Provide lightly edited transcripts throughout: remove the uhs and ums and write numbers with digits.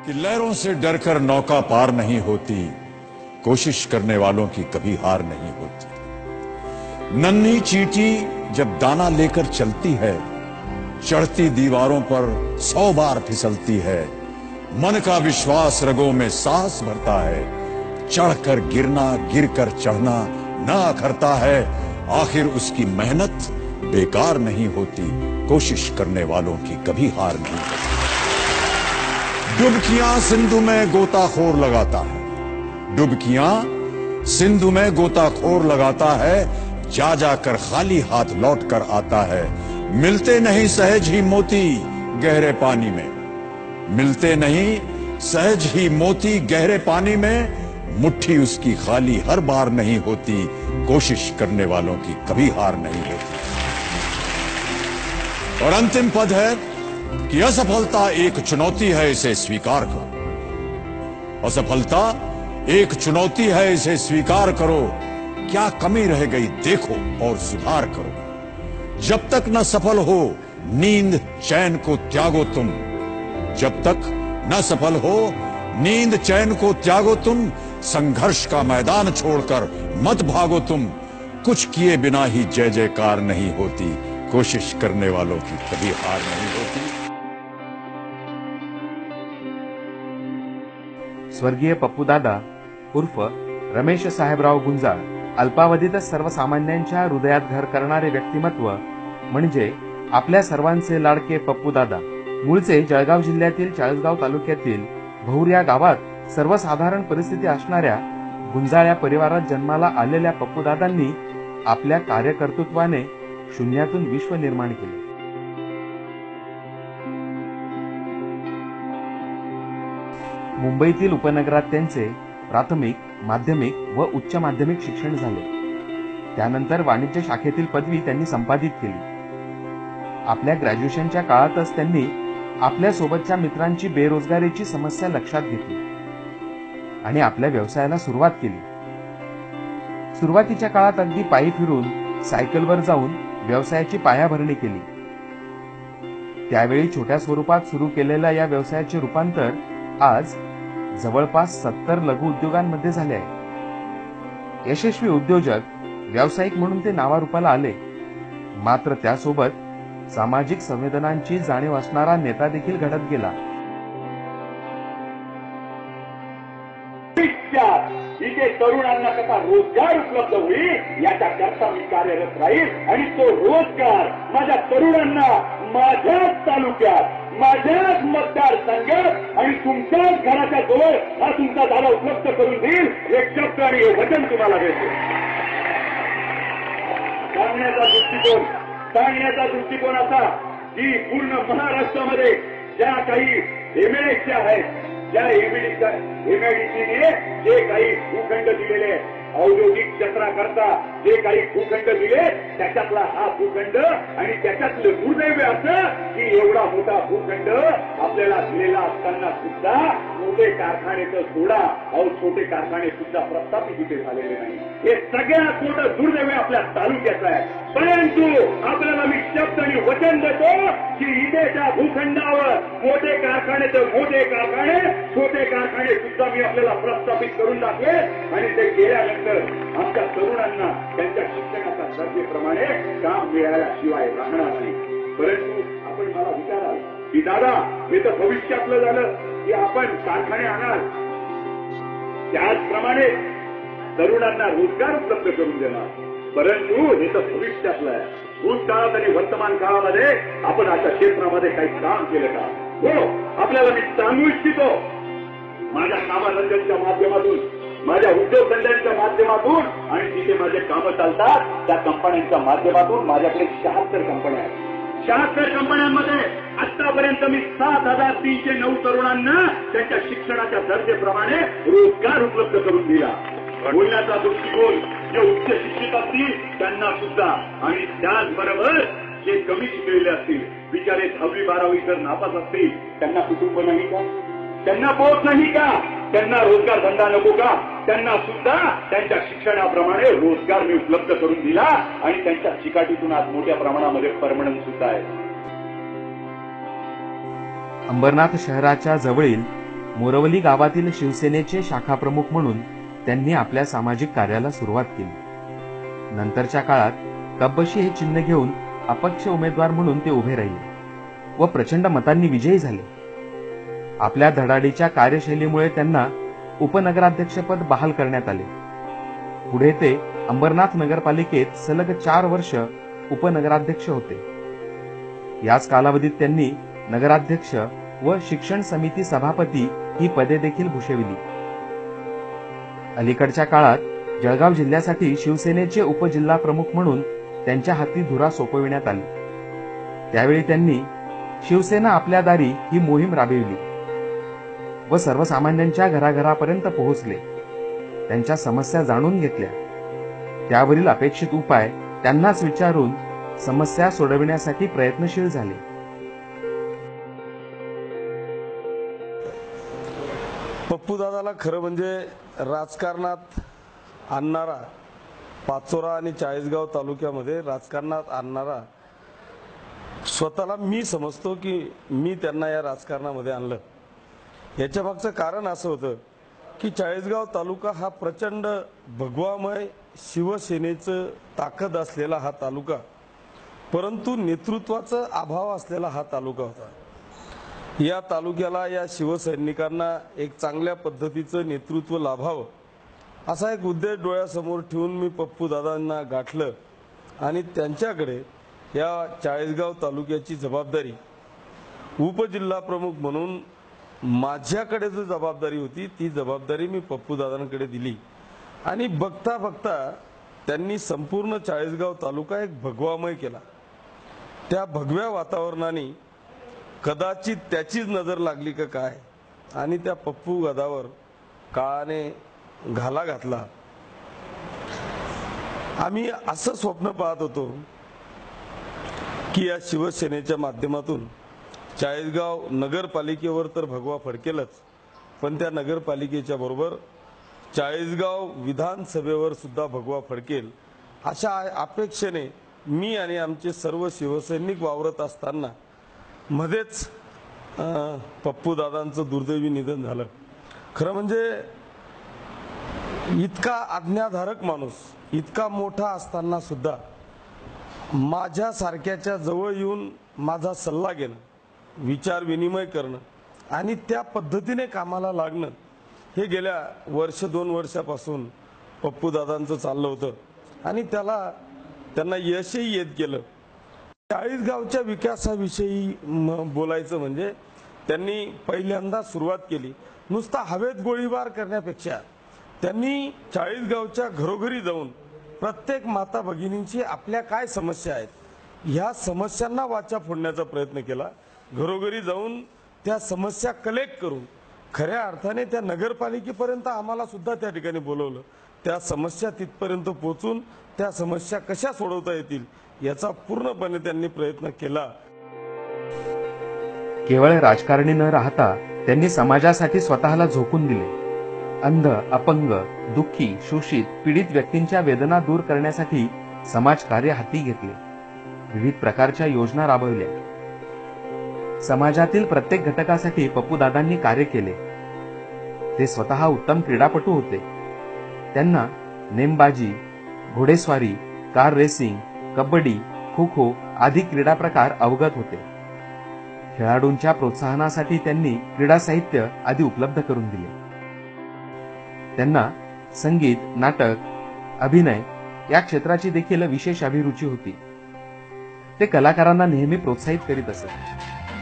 कि लहरों से डरकर नौका पार नहीं होती, कोशिश करने वालों की कभी हार नहीं होती। नन्ही चींटी जब दाना लेकर चलती है, चढ़ती दीवारों पर 100 बार फिसलती है। मन का विश्वास रगों में साहस भरता है, चढ़कर गिरना गिरकर चढ़ना ना अखरता है। आखिर उसकी मेहनत बेकार नहीं होती, कोशिश करने वालों की कभी हार नहीं होती। डुबकियां सिंधु में गोताखोर लगाता है, डुबकियां सिंधु में गोताखोर लगाता है। जा जाकर खाली हाथ लौट कर आता है। मिलते नहीं सहज ही मोती गहरे पानी में, मिलते नहीं सहज ही मोती गहरे पानी में। मुट्ठी उसकी खाली हर बार नहीं होती, कोशिश करने वालों की कभी हार नहीं होती। और अंतिम पद है कि असफलता एक चुनौती है, इसे स्वीकार करो। असफलता एक चुनौती है, इसे स्वीकार करो। क्या कमी रह गई देखो और सुधार करो। जब तक न सफल हो नींद चैन को त्यागो तुम, जब तक न सफल हो नींद चैन को त्यागो तुम। संघर्ष का मैदान छोड़कर मत भागो तुम। कुछ किए बिना ही जय जयकार नहीं होती, कोशिश करने वालों की कभी हार नहीं होती। स्वर्गीय पप्पूदादा उर्फ रमेश साहेबराव गुंजाळ अल्पावधीतच सर्वसामान्यांच्या हृदयात घर करणारे व्यक्तिमत्व म्हणजे आपल्या सर्वांचे लाडके पप्पूदादा। मूळचे जळगाव जिल्ह्यातील चाळीसगाव तालुक्यातील भौर या गावात सर्वसाधारण परिस्थिती असणाऱ्या गुंजाळ या परिवारात जन्माला आलेल्या पप्पूदादांनी आपल्या कार्यकर्तृत्वाने शून्यातून विश्व निर्माण केले। मुंबईतील उपनगरात त्यांचे प्राथमिक, माध्यमिक व उच्च माध्यमिक शिक्षण झाले। त्यानंतर वाणिज्य शाखेतील पदवी त्यांनी संपादित केली। आपल्या ग्रॅज्युएशनच्या काळातच त्यांनी आपल्या सोबतच्या मित्रांची बेरोजगारीची समस्या लक्षात घेतली आणि आपल्या व्यवसायाला सुरुवात केली। सुरुवातीच्या काळात अगदी पायी फिरून सायकलवर जाऊन व्यवसायाची पायाभरणी केली। त्यावेळी छोट्या स्वरूपात सुरू केलेल्या या व्यवसायाचे रूपांतर आज जवळपास 70 लघु उद्योगांमध्ये झाले आहे। यशस्वी उद्योजक, व्यावसायिक म्हणून ते नावारूपाला आले, मात्र त्यासोबत सामाजिक संवेदनांची जाणीव असणारा नेता देखील घडत गेला। इथे तरुणांना कसा रोजगार उपलब्ध होईल याच्याकरता मी कार्यरत राहील आणि तो रोजगार माझ्या तरुणांना माझ्याच तालुक्यात, माझ्याच मतदारसंघात आणि तुमच्याच घराच्या जवळ हा तुमचा दादा उपलब्ध करून देईल, हे शब्द आणि हे वचन तुम्हाला देतो। सांगण्याचा दृष्टिकोन असा की पूर्ण महाराष्ट्रामध्ये ज्या काही एमएलएच्या आहेत, ज्या एमआयडीसीने जे काही भूखंड दिलेले औद्योगिक क्षेत्राकरता जे काही भूखंड दिले त्याच्यातला हा भूखंड आणि त्याच्यातलं दुर्दैव असं की एवढा मोठा भूखंड आपल्याला दिलेला असताना सुद्धा मोठे कारखाने तर सोडा, छोटे कारखाने सुद्धा प्रस्थापित इथे झालेले नाही। हे सगळ्यात मोठं दुर्दैव आपल्या तालुक्याचं आहे। परंतु आपल्याला मी शब्द आणि वचन देतो की इथे त्या भूखंडावर मोठे कारखाने तर मोठे कारखाने, छोटे कारखाने सुद्धा मी आपल्याला प्रस्थापित करून दाखवे आणि ते केल्यानंतर आमच्या तरुणांना त्यांच्या शिक्षणाच्या दर्जेप्रमाणे काम मिळाल्याशिवाय राहणार नाही। परंतु आपण मला विचाराल की दादा हे तर भविष्यातलं झालं की आपण कारखाने आणाल, त्याचप्रमाणे तरुणांना रोजगार उपलब्ध करून देणार, परंतु हे तर भविष्यातलं आहे। भूतकाळात आणि वर्तमान काळामध्ये आपण अशा क्षेत्रामध्ये काही काम केलं का? हो, आपल्याला मी सांगू इच्छितो, माझ्या कामधंद्यांच्या माध्यमातून, माझ्या उद्योगधंद्यांच्या माध्यमातून आणि जिथे माझे कामं चालतात त्या कंपन्यांच्या माध्यमातून माझ्याकडे 76 कंपन्या आहेत। 76 कंपन्यांमध्ये आतापर्यंत मी 7,309 तरुणांना त्यांच्या शिक्षणाच्या दर्जेप्रमाणे रोजगार उपलब्ध करून दिला। बोलण्याचा दृष्टिकोन जे उच्च शिक्षित असतील त्यांना सुद्धा आणि त्याचबरोबर जे कमी शिकलेले असतील, बिचारे 10वी 12वी तर नापास असतील, त्यांना कुटुंब नाही का? त्यांना पोच नाही का? त्यांना रोजगार धंदा नको का? त्यांना सुद्धा त्यांच्या शिक्षणाप्रमाणे रोजगार मी उपलब्ध करून दिला आणि त्यांच्या चिकाटीतून आज मोठ्या प्रमाणामध्ये परमनंट सुद्धा आहे। अंबरनाथ शहराच्या जवळील मोरवली गावातील शिवसेनेचे शाखाप्रमुख म्हणून त्यांनी आपल्या सामाजिक कार्याला सुरुवात केली. नंतरच्या काळात कब्बशी हे चिन्ह घेऊन अपक्ष उमेदवार म्हणून ते उभे राहिले व प्रचंड मतांनी विजयी झाले. आपल्या धडाडीच्या कार्यशैलीमुळे त्यांना उपनगराध्यक्षपद बहाल करण्यात आले. पुढे ते अंबरनाथ नगरपालिकेत सलग 4 वर्ष उपनगराध्यक्ष होते. याच कालावधीत त्यांनी नगराध्यक्ष व शिक्षण समिती सभापती ही पदे देखील भूषविली. अलीकडच्या काळात जळगाव जिल्ह्यासाठी शिवसेनेचे उपजिल्हा प्रमुख म्हणून त्यांच्या हाती धुरा सोपविण्यात आली. त्यावेळी त्यांनी शिवसेना आपल्या दारी ही मोहीम राबविली व सर्वसामान्यांच्या घराघरापर्यंत पोहोचले. त्यांच्या समस्या जाणून घेतल्या. त्यावरील अपेक्षित उपाय त्यांनाच विचारून समस्या सोडविण्यासाठी प्रयत्नशील झाले. पप्पूदादाला खरं म्हणजे राजकारणात आणणारा, पाचोरा आणि चाळीसगाव तालुक्यामध्ये राजकारणात आणणारा स्वतःला मी समजतो की मी त्यांना या राजकारणामध्ये आणलं. याच्या मागचं कारण असं होतं की चाळीसगाव तालुका हा प्रचंड भगवामय शिवसेनेचं ताकद असलेला हा तालुका, परंतु नेतृत्वाचा अभाव असलेला हा तालुका होता. या तालुक्याला, या शिवसैनिकांना एक चांगल्या पद्धतीचं नेतृत्व लाभावं असा एक उद्देश डोळ्यासमोर ठेवून मी पप्पूदादांना गाठलं आणि त्यांच्याकडे या चाळीसगाव तालुक्याची जबाबदारी उपजिल्हा प्रमुख म्हणून माझ्याकडे जो जबाबदारी होती ती जबाबदारी मी पप्पूदादांकडे दिली. आणि बघता बघता त्यांनी संपूर्ण चाळीसगाव तालुका एक भगवामय केला. त्या भगव्या वातावरणाने कदाचित त्याचीच नजर लागली का काय आणि त्या पप्पू गदावर काळाने घाला घातला. आम्ही असं स्वप्न पाहत होतो की या शिवसेनेच्या माध्यमातून चाळीसगाव नगरपालिकेवर तर भगवा फडकेलच, पण त्या नगरपालिकेच्या बरोबर चाळीसगाव विधानसभेवर सुद्धा भगवा फडकेल अशा अपेक्षेने मी आणि आमचे सर्व शिवसैनिक वावरत असताना मध्येच पप्पूदादांचं दुर्दैवी निधन झालं. खरं म्हणजे इतका आज्ञाधारक माणूस, इतका मोठा असताना सुद्धा माझ्यासारख्याच्या जवळ येऊन माझा सल्ला घेणं, विचार विनिमय करणं आणि त्या पद्धतीने कामाला लागणं हे गेल्या 1-2 वर्षापासून पप्पूदादांचं चाललं होतं आणि त्यांना यशही येत गेलं. चाळीसगावच्या विकासाविषयी बोलायचं म्हणजे त्यांनी पहिल्यांदा सुरुवात केली. नुसता हवेत गोळीबार करण्यापेक्षा त्यांनी चाळीसगावच्या घरोघरी जाऊन प्रत्येक माता भगिनींची आपल्या काय समस्या आहेत ह्या समस्यांना वाचा फोडण्याचा प्रयत्न केला. घरोघरी जाऊन त्या समस्या कलेक्ट करून खऱ्या अर्थाने त्या नगरपालिकेपर्यंत आम्हाला सुद्धा त्या ठिकाणी बोलवलं. त्या समस्या तिथपर्यंत पोहोचून त्या समस्या कशा सोडवता येतील याचा पूर्णपणे त्यांनी प्रयत्न केला. केवळ राजकारणी न राहता त्यांनी समाजासाठी स्वतःला झोकून दिले. अंध, अपंग, दुःखी, शोषित, पीडित व्यक्तींच्या वेदना दूर करण्यासाठी समाजकार्य हाती घेतले. विविध प्रकारच्या योजना राबवल्या. समाजातील प्रत्येक घटकासाठी पप्पूदादांनी कार्य केले. ते स्वतः उत्तम क्रीडापटू होते. त्यांना नेमबाजी, घोडेस्वारी, कार रेसिंग, कबड्डी, खो खो आदी क्रीडा प्रकार अवगत होते. खेळाडूंच्या प्रोत्साहनासाठी त्यांनी क्रीडा साहित्य आदी उपलब्ध करून दिले. त्यांना संगीत, नाटक, अभिनय या क्षेत्राची देखील विशेष अभिरुची होती. ते कलाकारांना नेहमी प्रोत्साहित करीत असत.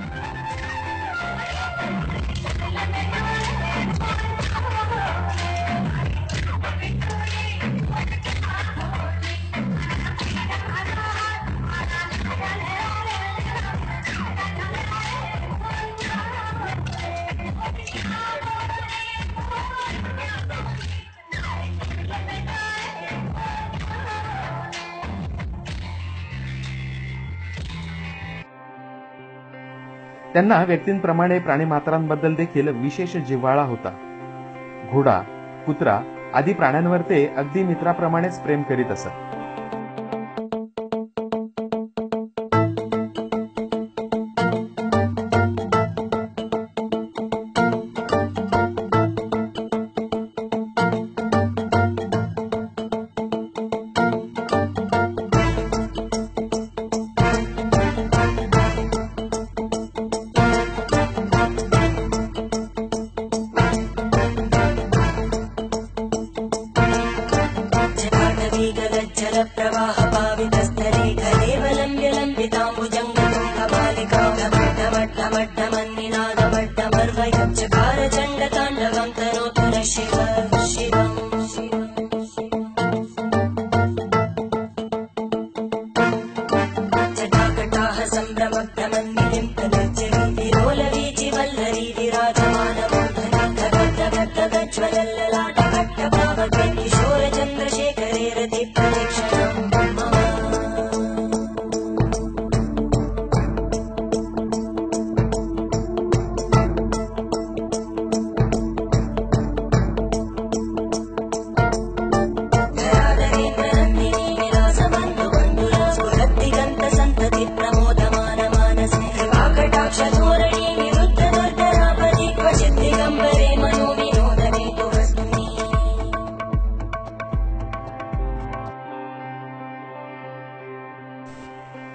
त्यांना व्यक्तींप्रमाणे प्राणीमात्रांबद्दल देखील विशेष जिव्हाळा होता. घोडा, कुत्रा आदी प्राण्यांवर ते अगदी मित्राप्रमाणेच प्रेम करीत असत.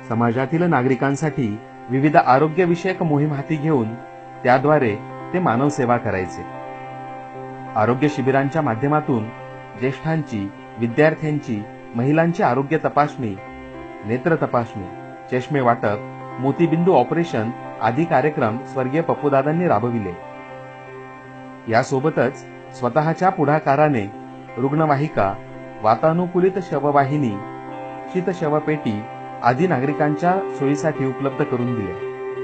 समाजातील नागरिकांसाठी विविध आरोग्यविषयक मोहीम हाती घेऊन त्याद्वारे ते मानवसेवा करायचे. आरोग्य शिबिरांच्या माध्यमातून ज्येष्ठांची, विद्यार्थ्यांची, महिलांची आरोग्य तपासणी, नेत्र तपासणी, चष्मे वाटप, मोतीबिंदू ऑपरेशन आदी कार्यक्रम स्वर्गीय पप्पूदादांनी राबविले. यासोबतच स्वतःच्या पुढाकाराने रुग्णवाहिका, वातानुकूलित शववाहिनी, शीतशवपेटी आदी नागरिकांच्या सोयीसाठी उपलब्ध करून दिल्या.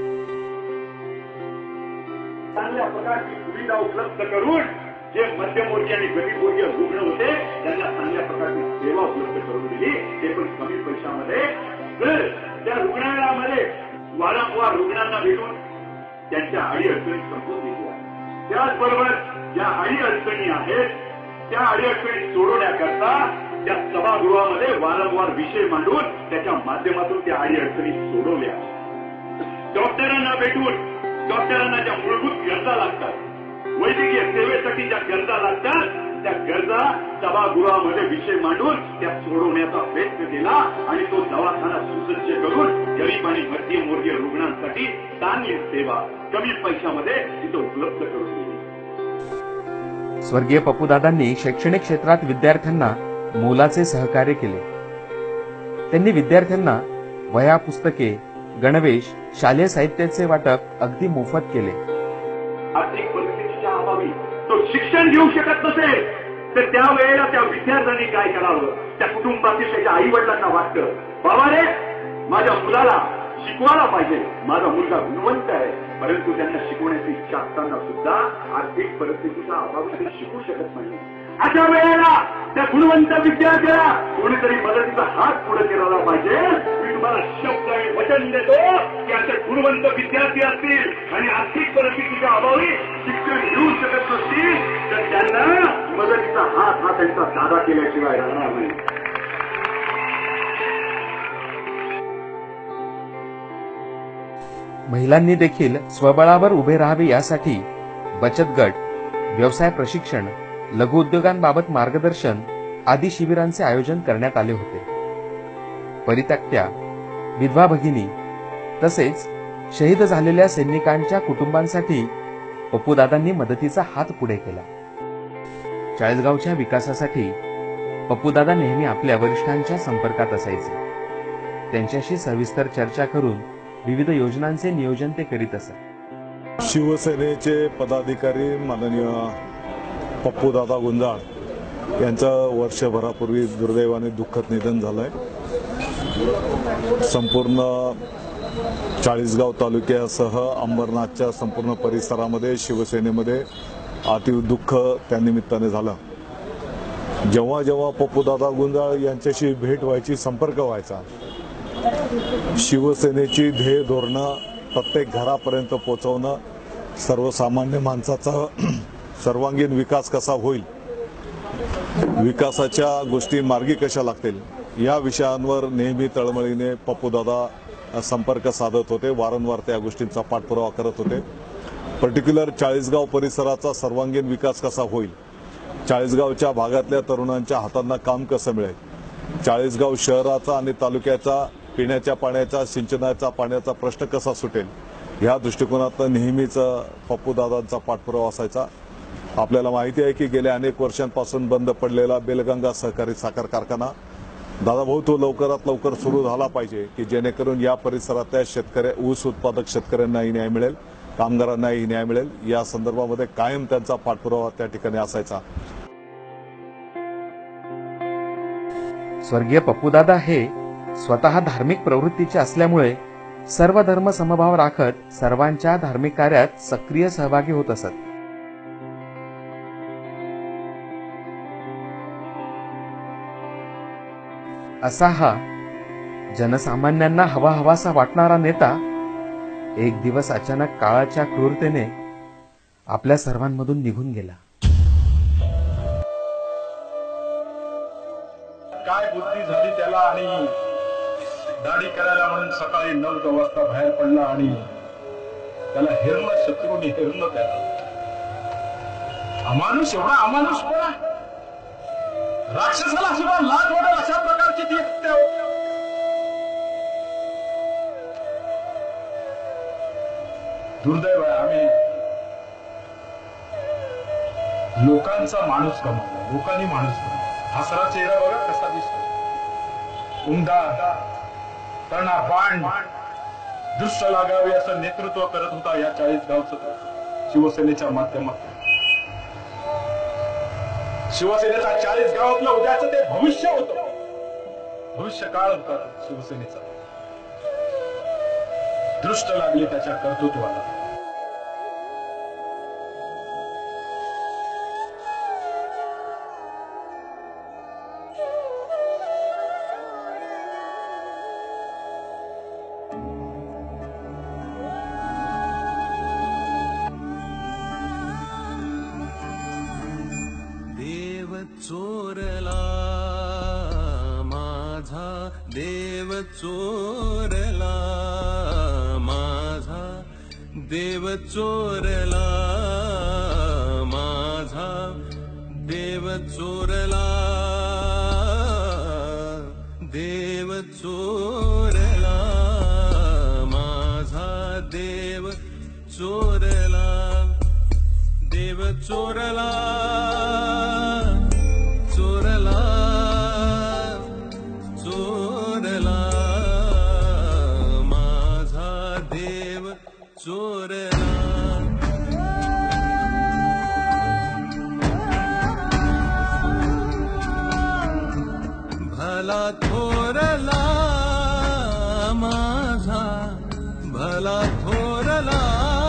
चांगल्या प्रकारची सुविधा उपलब्ध करून जे मध्यमवर्गीय आणि गरीबवर्गीय रुग्ण होते त्यांना चांगल्या प्रकारची सेवा उपलब्ध करून दिली, ते पण कमी पैशामध्ये. तर त्या रुग्णालयामध्ये वारंवार रुग्णांना भेटून त्यांच्या अडीअडचणी समजून दिल्या. त्याचबरोबर ज्या अडीअडचणी आहेत त्या अडीअडचणी सोडवण्याकरता त्या सभागृहामध्ये वारंवार विषय मांडून त्याच्या माध्यमातून त्या अडीअडचणी सोडवल्या. डॉक्टरांना भेटून डॉक्टरांना ज्या मूलभूत गरजा लागतात, वैद्यकीय सेवेसाठी ज्या गरजा लागतात, त्या गरजा सभागृहामध्ये विषय मांडून त्या सोडवण्याचा प्रयत्न केला आणि तो दवाखाना सुसज्ज करून गरीब आणि मध्यमवर्गीय रुग्णांसाठी चांगली सेवा कमी पैशामध्ये तिथं उपलब्ध करून दिली. स्वर्गीय पप्पूदादांनी शैक्षणिक क्षेत्रात विद्यार्थ्यांना मोलाचे सहकार्य केले. त्यांनी विद्यार्थ्यांना वह्या, पुस्तके, गणवेश, शालेय साहित्याचे वाटप अगदी मोफत केले. आर्थिक परिस्थितीच्या अभावी तो शिक्षण घेऊ शकत नसेल तर त्यावेळेला त्या विद्यार्थ्यांनी काय करावं? त्या कुटुंबातील त्याच्या आई वडिलांना वाटतं, बाबा रे माझ्या मुलाला शिकवायला पाहिजे, माझा मुलगा गुणवंत आहे, परंतु त्यांना शिकवण्याची इच्छा असताना सुद्धा आर्थिक परिस्थितीचा अभाव ते शिकू शकत नाही. अशा वेळेला त्या गुणवंत विद्यार्थ्याला कोणीतरी मदतीचा हात पुढे केला पाहिजे. मी तुम्हाला शब्द आणि वचन देतो की असे गुणवंत विद्यार्थी असतील आणि आर्थिक परिस्थितीच्या अभावी शिक्षण घेऊ शकत नसतील तर त्यांना मदतीचा हात हा त्यांचा साधा केल्याशिवाय राहणार नाही. महिलांनी देखील स्वबळावर उभे राहावे यासाठी बचत गट, व्यवसाय प्रशिक्षण, लघु उद्योगांबाबत मार्गदर्शन आदी शिबिरांचे आयोजन करण्यात आले होते. परित्यक्त्या, विधवा भगिनी तसेच शहीद झालेल्या सैनिकांच्या कुटुंबांसाठी पप्पूदादांनी मदतीचा हात पुढे केला. चाळीसगावच्या विकासासाठी पप्पूदादा नेहमी आपल्या वरिष्ठांच्या संपर्कात असायचे. त्यांच्याशी सविस्तर चर्चा करून विविध योजनांचे नियोजन ते करीत असत. शिवसेनेचे पदाधिकारी माननीय पप्पूदादा गुंजाळ यांचं वर्षभरापूर्वी दुर्दैवाने दुःखद निधन झालंय. संपूर्ण चाळीसगाव तालुक्यासह अंबरनाथच्या संपूर्ण परिसरामध्ये शिवसेनेमध्ये अतीव दुःख त्या निमित्ताने झालं. जेव्हा जेव्हा पप्पूदादा गुंजाळ यांच्याशी भेट व्हायची, संपर्क व्हायचा, शिवसेनेची ध्येय धोरणं प्रत्येक घरापर्यंत पोहोचवणं, सर्वसामान्य माणसाचा सर्वांगीण विकास कसा होईल, विकासाच्या गोष्टी मार्गी कशा लागतील या विषयांवर नेहमी तळमळीने पप्पूदादा संपर्क साधत होते. वारंवार त्या गोष्टींचा पाठपुरावा करत होते. पर्टिक्युलर चाळीसगाव परिसराचा सर्वांगीण विकास कसा होईल, चाळीसगावच्या भागातल्या तरुणांच्या हातांना काम कसं मिळेल, चाळीसगाव शहराचा आणि तालुक्याचा पिण्याच्या पाण्याचा, सिंचनाचा पाण्याचा प्रश्न कसा सुटेल, या दृष्टिकोनातून नेहमीच पप्पूदादांचा पाठपुरावा असायचा. आपल्याला माहिती आहे की गेल्या अनेक वर्षांपासून बंद पडलेला बेलगंगा सहकारी साखर कारखाना दादाभाऊ तो लवकरात लवकर सुरू झाला पाहिजे की जेणेकरून या परिसरातल्या शेतकरी, ऊस उत्पादक शेतकऱ्यांनाही न्याय मिळेल, कामगारांनाही न्याय मिळेल. या संदर्भामध्ये कायम त्यांचा पाठपुरावा त्या ठिकाणी असायचा. स्वर्गीय पप्पूदादा हे स्वतः धार्मिक प्रवृत्तीचे असल्यामुळे सर्व धर्म समभाव राखत सर्वांच्या धार्मिक कार्यात सक्रिय सहभागी होत असत. असा हा जनसामान्यांना हवा हवासा वाटणारा नेता एक दिवस अचानक काळाच्या क्रूरतेने आपल्या सर्वांमधून निघून गेला. काय बुद्धी झाली त्याला आणि दाढी करायला म्हणून सकाळी 9 वाजता बाहेर पडला आणि त्याला हेरलं, शत्रूने हेरलं त्याला. अमानुष, एवढा अमानुष पण राक्षसाला सुद्धा लाज वाटेल अशा प्रकारची ती हत्या. दुर्दैव आहे, आम्ही लोकांचा माणूस कमावला, लोकांनी माणूस कमावला. हसरा चेहरा बघा कसा दिसतो, उमदा तणा बाण दृष्ट लागावे असं नेतृत्व करत होता या 40 गावचं शिवसेनेच्या माध्यमातून. शिवसेनेचा 40 गावातलं उद्याचं ते भविष्य होतं, भविष्य काळ होता शिवसेनेचा. दृष्ट लागली त्याच्या कर्तृत्वाला. चोरला माझा देव, चोरला माझा देव, चोरला माझा देव, चोरला देव, चोरला माझा देव, चोरला देव, चोरला चोरला चोरला माझा देव, चोरला. भला थोरला माझा, भला थोरला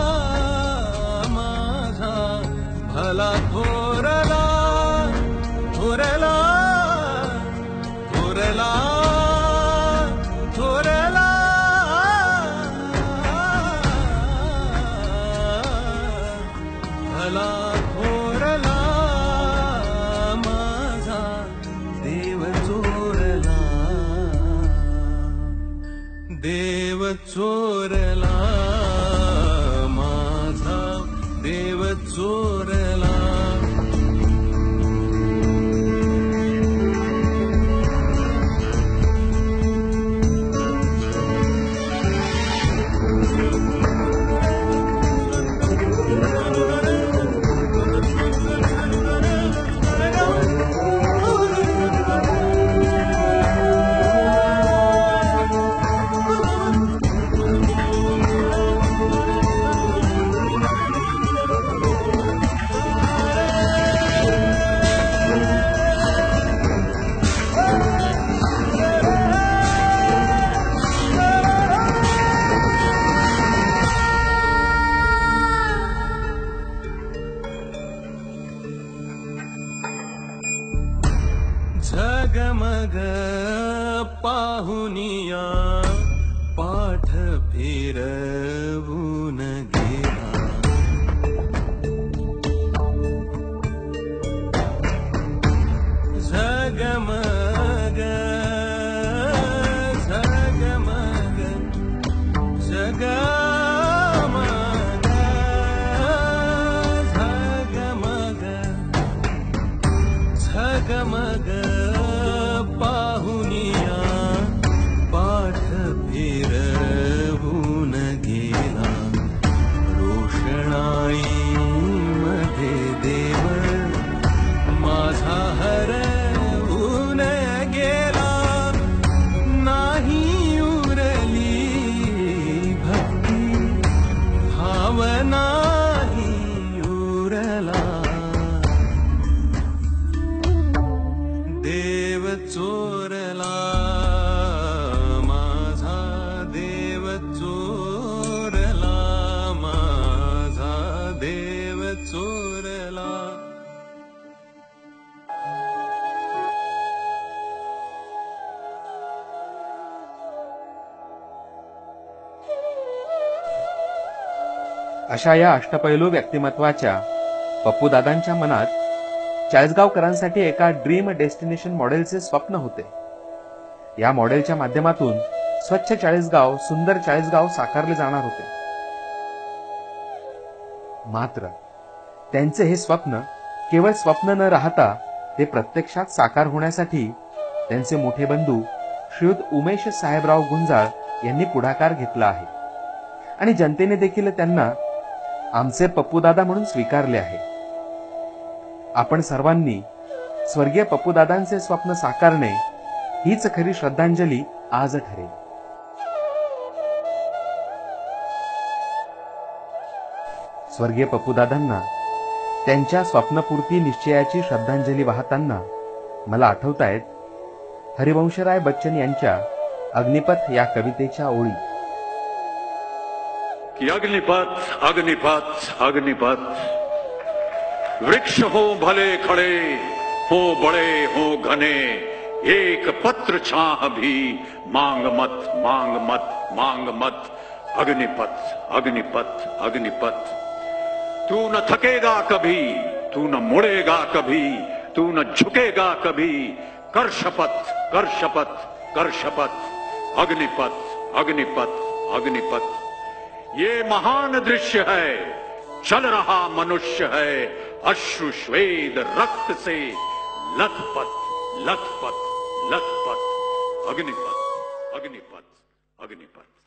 माझा, भला थोरला थोरला थोरला थोरला भला थोरला माझा देव, चोरला देव, चोरला माझा देव, चोरला. झगमग पाहुनिया पाठ फिरवून गेला, झगमग झगमग झगमग झगमग झगमग पाहुनिया पाठ फिरवून गेला, रोषणाई मध्ये देव माझा हरवून गेला, नाही उरली भक्ती भावनाही उरला, देव चोरला माझा देव, चोरला माझा देव, चोरला. अशा या अष्टपैलू व्यक्तिमत्वाच्या पप्पूदादांच्या मनात चाळीसगावकरांसाठी एका ड्रीम डेस्टिनेशन मॉडेलचे स्वप्न होते. या मॉडेलच्या माध्यमातून स्वच्छ चाळीसगाव, सुंदर चाळीसगाव साकारले जाणार होते. मात्र त्यांचे हे स्वप्न केवळ स्वप्न न राहता ते प्रत्यक्षात साकार होण्यासाठी त्यांचे मोठे बंधू श्रीयुत उमेश साहेबराव गुंजाळ यांनी पुढाकार घेतला आहे आणि जनतेने देखील त्यांना आमचे पप्पूदादा म्हणून स्वीकारले आहे. आपण सर्वांनी स्वर्गीय पप्पूदादांचे स्वप्न साकारणे हीच खरी श्रद्धांजली आज ठरेल. स्वर्गीय पप्पूदादांना त्यांच्या स्वप्नपूर्ती निश्चयाची श्रद्धांजली वाहताना मला आठवतायत हरिवंशराय बच्चन यांच्या अग्निपथ या कवितेच्या ओळी कि अग्निपथ अग्निपथ अग्निपथ, वृक्ष हो भले खड़े हो बड़े हो घने, एक पत्र छाह भी मांग मत मांग मत मांग मत, अग्निपथ अग्निपथ अग्निपथ। तू न थकेगा कभी, तू न मुड़ेगा कभी, तू न झुकेगा कभी, कर शपथ कर शपथ कर शपथ, अग्निपथ अग्निपथ अग्निपथ। ये महान दृश्य है, चल रहा मनुष्य है, अश्रु श्वेद रक्त से लथपथ लथपथ लथपथ, अग्निपथ अग्निपथ अग्निपथ।